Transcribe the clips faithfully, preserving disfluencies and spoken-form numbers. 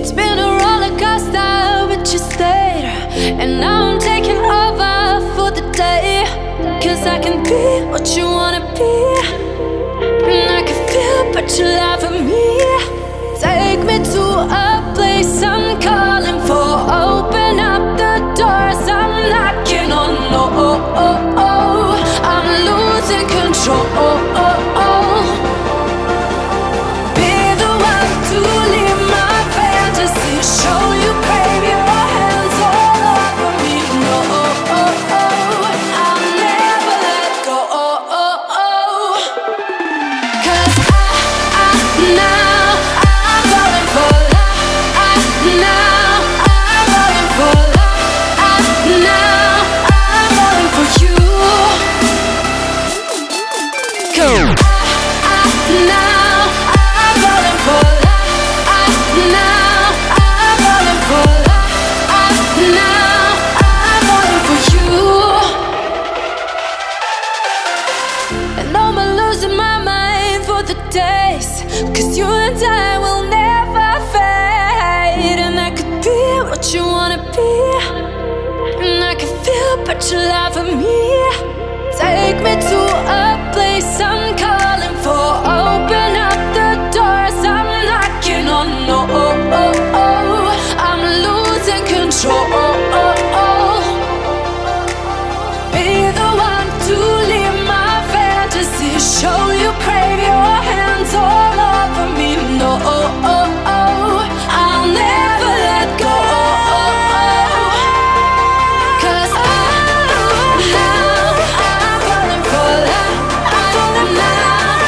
It's been a roller coaster, but you stayed. And now I'm taking over for the day. Cause I can be what you wanna be, and I can feel but you lie for me. Take me to a place I'm calling for. Open up the doors I'm knocking on. No, oh, oh, oh. I'm losing control. Oh, oh, oh. Be the one to leave my fantasy. Show you crave your hands all over me. No, oh, oh, oh. I'll never let go. Oh, oh, oh. Cause I, I, now I'm falling for love. I, now I'm falling for love. I, now I'm falling for you. Go. I, I, now I'm falling for love. I, now I'm falling for love. I, now I'm falling for you. And I'm losing my mind for the days. Cause you and I will never fade. And I could be what you wanna be, and I can feel but you lie for me. Take me to a place I'm calling for. Open up the doors I'm knocking on. No, oh, oh, oh. I'm losing control. Oh, oh, oh. Be the one to leave my fantasy. Show you crave your hands all over me. No, oh, oh, oh. I'll never let go. Oh, oh, oh. Cause I, now I'm falling for love. I, now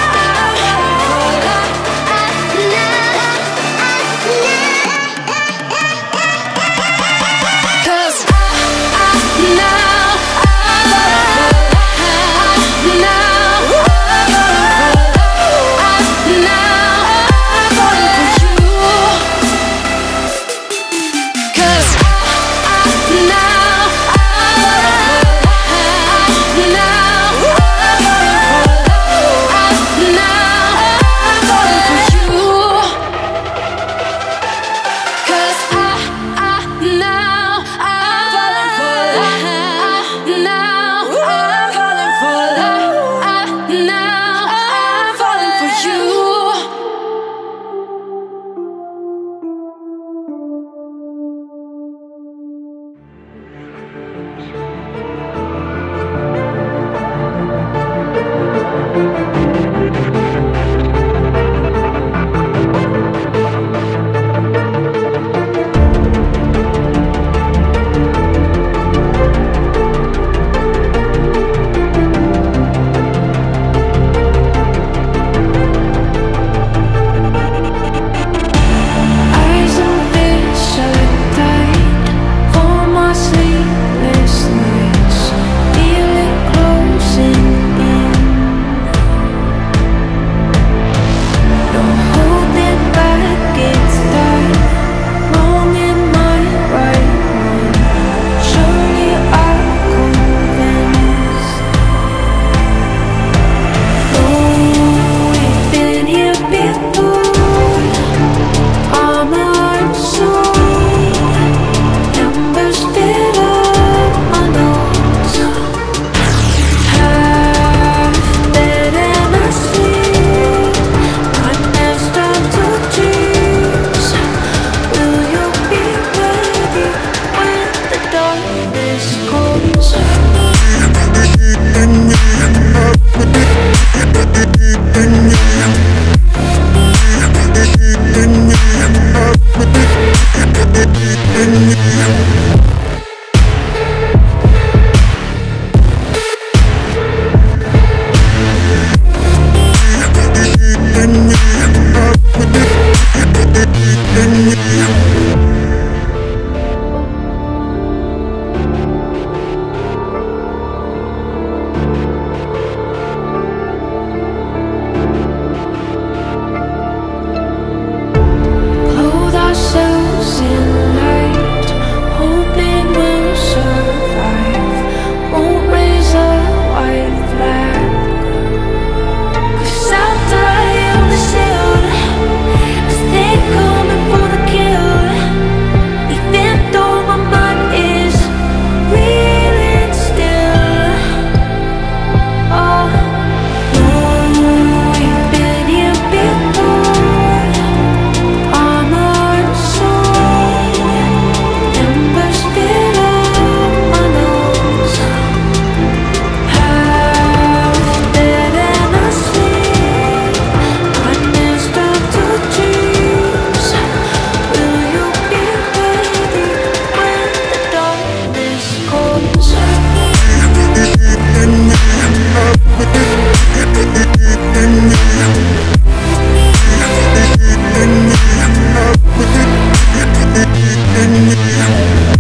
Rame.